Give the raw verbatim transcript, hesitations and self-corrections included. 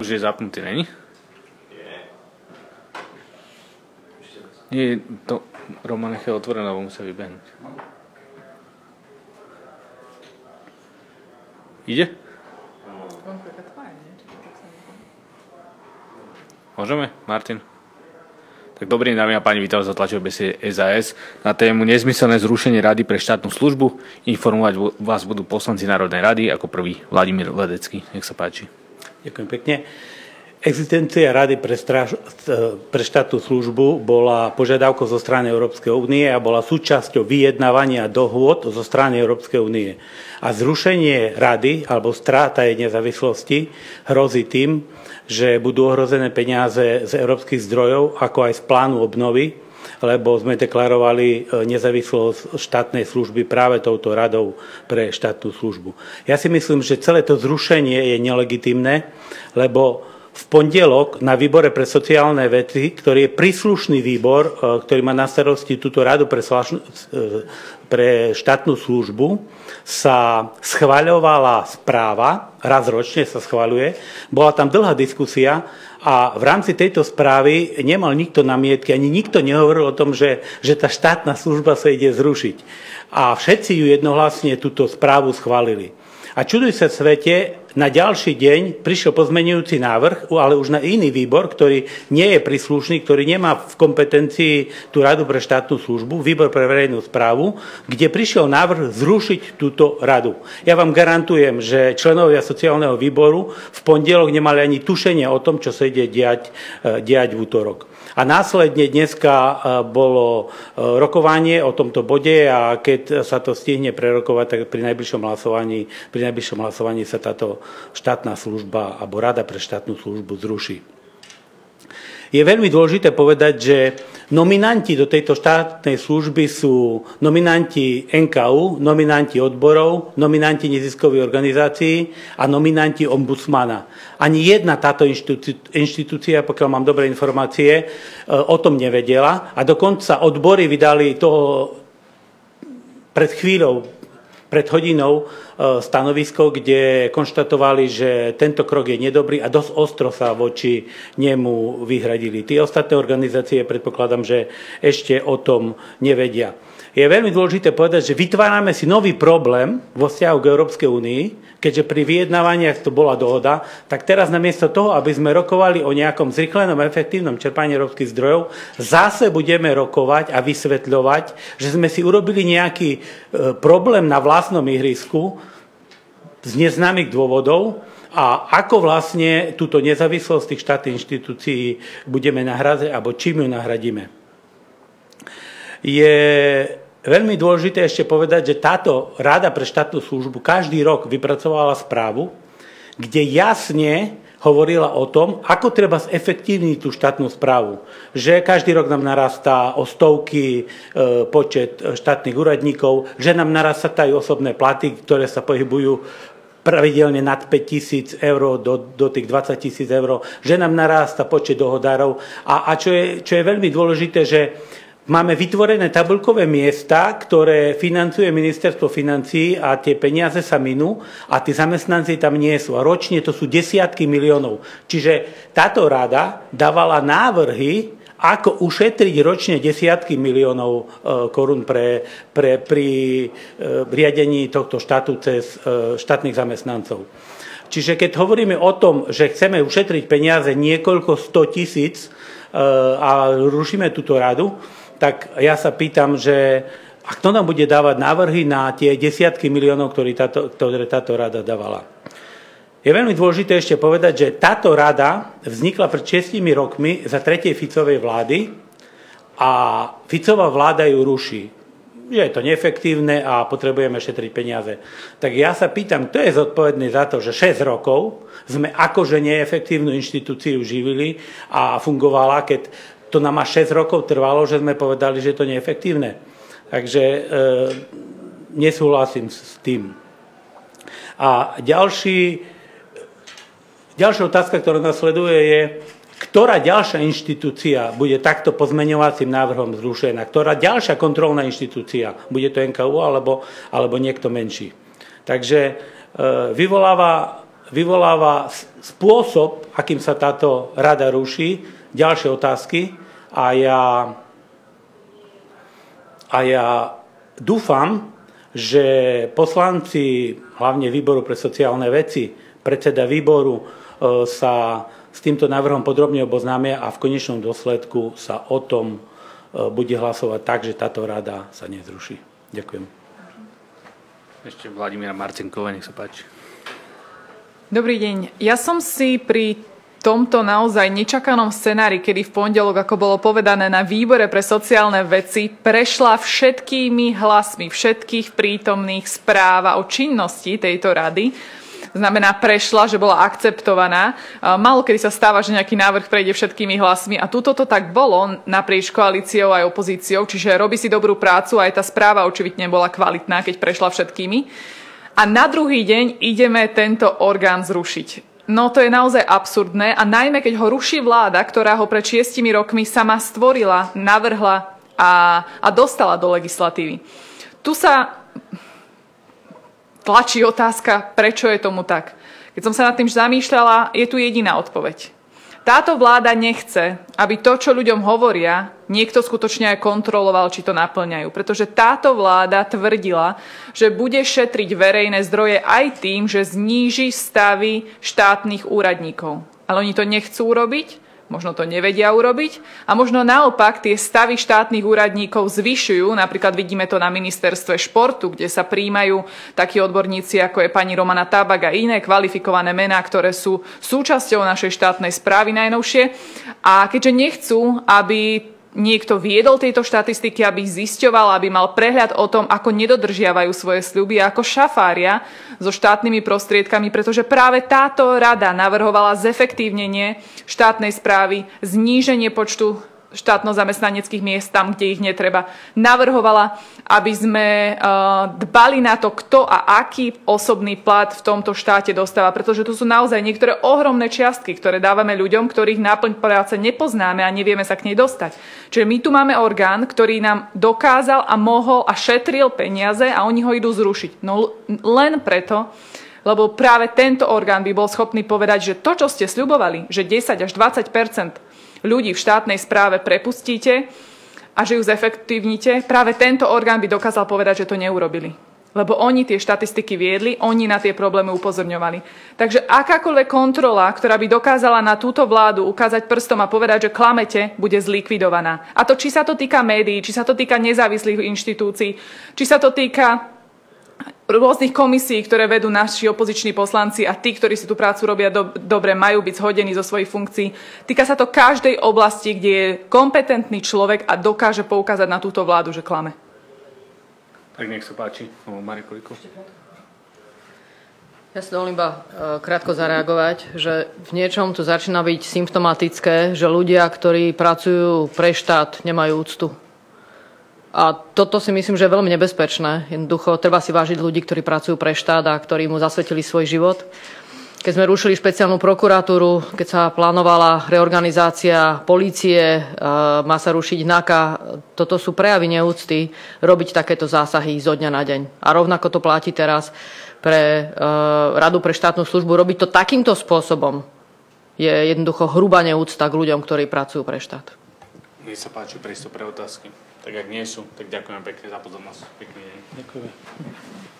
Už je zapnutý, není? Nie, to Roman nechá otvorené, lebo musia vybehnúť. Ide? Môžeme, Martin? Tak dobrý, dámy a páni, vítam za tlačovej besede es a es na tému nezmyselné zrušenie Rady pre štátnu službu. Informovať vás budú poslanci Národnej rady, ako prvý Vladimír Ledecký. Nech sa páči. Ďakujem pekne. Existencia Rady pre, stráž, pre štátnu službu bola požiadavkou zo strany Európskej únie a bola súčasťou vyjednávania dohôd zo strany Európskej únie. A zrušenie Rady alebo stráta jej nezávislosti hrozí tým, že budú ohrozené peniaze z európskych zdrojov, ako aj z plánu obnovy, lebo sme deklarovali nezávislosť štátnej služby práve touto radou pre štátnu službu. Ja si myslím, že celé to zrušenie je nelegitímne, lebo v pondelok na výbore pre sociálne veci, ktorý je príslušný výbor, ktorý má na starosti túto radu pre, pre štátnu službu, sa schvaľovala správa, raz ročne sa schvaľuje, bola tam dlhá diskusia a v rámci tejto správy nemal nikto namietky, ani nikto nehovoril o tom, že, že tá štátna služba sa ide zrušiť. A všetci ju jednohlasne túto správu schválili. A čuduj sa svete, na ďalší deň prišiel pozmenujúci návrh, ale už na iný výbor, ktorý nie je príslušný, ktorý nemá v kompetencii tú Radu pre štátnu službu, výbor pre verejnú správu, kde prišiel návrh zrušiť túto radu. Ja vám garantujem, že členovia sociálneho výboru v pondelok nemali ani tušenia o tom, čo sa ide diať, diať v útorok. A následne dneska bolo rokovanie o tomto bode a keď sa to stihne prerokovať, tak pri najbližšom hlasovaní, pri najbližšom hlasovaní sa táto štátna služba alebo Rada pre štátnu službu zruší. Je veľmi dôležité povedať, že nominanti do tejto štátnej služby sú nominanti en ká ú, nominanti odborov, nominanti neziskových organizácií a nominanti ombudsmana. Ani jedna táto inštitúcia, pokiaľ mám dobré informácie, o tom nevedela a dokonca odbory vydali toho pred chvíľou, pred hodinou stanovisko, kde konštatovali, že tento krok je nedobrý a dosť ostro sa voči nemu vyhradili. Tí ostatné organizácie, predpokladám, že ešte o tom nevedia. Je veľmi dôležité povedať, že vytvárame si nový problém vo vzťahu k Európskej únii, keďže pri vyjednávaniach to bola dohoda, tak teraz namiesto toho, aby sme rokovali o nejakom zrýchlenom efektívnom čerpaní európskych zdrojov, zase budeme rokovať a vysvetľovať, že sme si urobili nejaký problém na vlastnom ihrisku z neznámych dôvodov a ako vlastne túto nezávislosť tých štátnych inštitúcií budeme nahradzať alebo čím ju nahradíme. Je veľmi dôležité ešte povedať, že táto Rada pre štátnu službu každý rok vypracovala správu, kde jasne hovorila o tom, ako treba zefektívniť tú štátnu správu. Že každý rok nám narastá o stovky e, počet štátnych úradníkov, že nám narastajú osobné platy, ktoré sa pohybujú pravidelne nad päť tisíc eur do, do tých dvadsať tisíc eur, že nám narastá počet dohodárov a, a čo, je, čo je veľmi dôležité, že máme vytvorené tabuľkové miesta, ktoré financuje ministerstvo financií a tie peniaze sa minú a tí zamestnanci tam nie sú. A ročne to sú desiatky miliónov. Čiže táto rada dávala návrhy, ako ušetriť ročne desiatky miliónov korún pre, pre, pri riadení tohto štátu cez štátnych zamestnancov. Čiže keď hovoríme o tom, že chceme ušetriť peniaze niekoľko sto tisíc a rušíme túto radu, tak ja sa pýtam, že a kto nám bude dávať návrhy na tie desiatky miliónov, ktoré táto, ktoré táto rada dávala. Je veľmi dôležité ešte povedať, že táto rada vznikla pred šiestimi rokmi za tretej Ficovej vlády a Ficová vláda ju ruší. Že je to neefektívne a potrebujeme šetriť peniaze. Tak ja sa pýtam, kto je zodpovedný za to, že šesť rokov sme akože neefektívnu inštitúciu živili a fungovala, keď to nám až šesť rokov trvalo, že sme povedali, že je to neefektívne. Takže e, nesúhlasím s tým. A ďalší, ďalšia otázka, ktorá nás sleduje, je, ktorá ďalšia inštitúcia bude takto pozmeňovacím návrhom zrušená, ktorá ďalšia kontrolná inštitúcia, bude to en ká ú alebo, alebo niekto menší. Takže e, vyvoláva vyvoláva spôsob, akým sa táto rada ruší, ďalšie otázky a ja, a ja dúfam, že poslanci, hlavne výboru pre sociálne veci, predseda výboru sa s týmto návrhom podrobne oboznámia a v konečnom dôsledku sa o tom bude hlasovať tak, že táto rada sa nezruší. Ďakujem. Ešte Vladimíra Marcinková, nech sa páči. Dobrý deň. Ja som si pri tomto naozaj nečakanom scenári, kedy v pondelok, ako bolo povedané na výbore pre sociálne veci, prešla všetkými hlasmi všetkých prítomných správa o činnosti tejto rady. Znamená, prešla, že bola akceptovaná. Málo kedy sa stáva, že nejaký návrh prejde všetkými hlasmi a tuto to tak bolo naprieč koalíciou aj opozíciou, čiže robí si dobrú prácu a aj tá správa očividne bola kvalitná, keď prešla všetkými. A na druhý deň ideme tento orgán zrušiť. No to je naozaj absurdné a najmä keď ho ruší vláda, ktorá ho pred šiestimi rokmi sama stvorila, navrhla a, a dostala do legislatívy. Tu sa tlačí otázka, prečo je tomu tak. Keď som sa nad tým zamýšľala, je tu jediná odpoveď. Táto vláda nechce, aby to, čo ľuďom hovoria, niekto skutočne aj kontroloval, či to naplňajú. Pretože táto vláda tvrdila, že bude šetriť verejné zdroje aj tým, že zníži stavy štátnych úradníkov. Ale oni to nechcú urobiť, možno to nevedia urobiť a možno naopak tie stavy štátnych úradníkov zvyšujú. Napríklad vidíme to na ministerstve športu, kde sa prijímajú takí odborníci, ako je pani Romana Tábak a iné kvalifikované mená, ktoré sú súčasťou našej štátnej správy najnovšie. A keďže nechcú, aby niekto viedol tieto štatistiky, aby ich zisťoval, aby mal prehľad o tom, ako nedodržiavajú svoje sľuby a ako šafária so štátnymi prostriedkami, pretože práve táto rada navrhovala zefektívnenie štátnej správy, zníženie počtu štátno-zamestnaneckých miest tam, kde ich netreba. Navrhovala, aby sme uh, dbali na to, kto a aký osobný plat v tomto štáte dostáva, pretože tu sú naozaj niektoré ohromné čiastky, ktoré dávame ľuďom, ktorých náplň práce nepoznáme a nevieme sa k nej dostať. Čiže my tu máme orgán, ktorý nám dokázal a mohol a šetril peniaze a oni ho idú zrušiť. No len preto, lebo práve tento orgán by bol schopný povedať, že to, čo ste sľubovali, že desať až dvadsať percent ľudí v štátnej správe prepustíte a že ju zefektívnite, práve tento orgán by dokázal povedať, že to neurobili. Lebo oni tie štatistiky viedli, oni na tie problémy upozorňovali. Takže akákoľvek kontrola, ktorá by dokázala na túto vládu ukázať prstom a povedať, že klamete, bude zlikvidovaná. A to, či sa to týka médií, či sa to týka nezávislých inštitúcií, či sa to týka rôznych komisí, ktoré vedú naši opoziční poslanci a tí, ktorí si tú prácu robia do, dobre, majú byť zhodení zo svojich funkcií. Týka sa to každej oblasti, kde je kompetentný človek a dokáže poukázať na túto vládu, že klame. Tak nech sa páči. Marek Kolíko. Ja si dovolím iba krátko zareagovať, že v niečom tu začína byť symptomatické, že ľudia, ktorí pracujú pre štát, nemajú úctu. A toto si myslím, že je veľmi nebezpečné. Jednoducho, treba si vážiť ľudí, ktorí pracujú pre štát a ktorí mu zasvetili svoj život. Keď sme rušili špeciálnu prokuratúru, keď sa plánovala reorganizácia polície, má sa rušiť NAKA, toto sú prejavy neúcty robiť takéto zásahy zo dňa na deň. A rovnako to platí teraz pre Radu pre štátnu službu. Robiť to takýmto spôsobom je jednoducho hrubá neúcta k ľuďom, ktorí pracujú pre štát. Nech sa páči, priestor pre otázky. Tak ak nie sú, tak ďakujem pekne za pozornosť. Pekný deň. Ďakujem.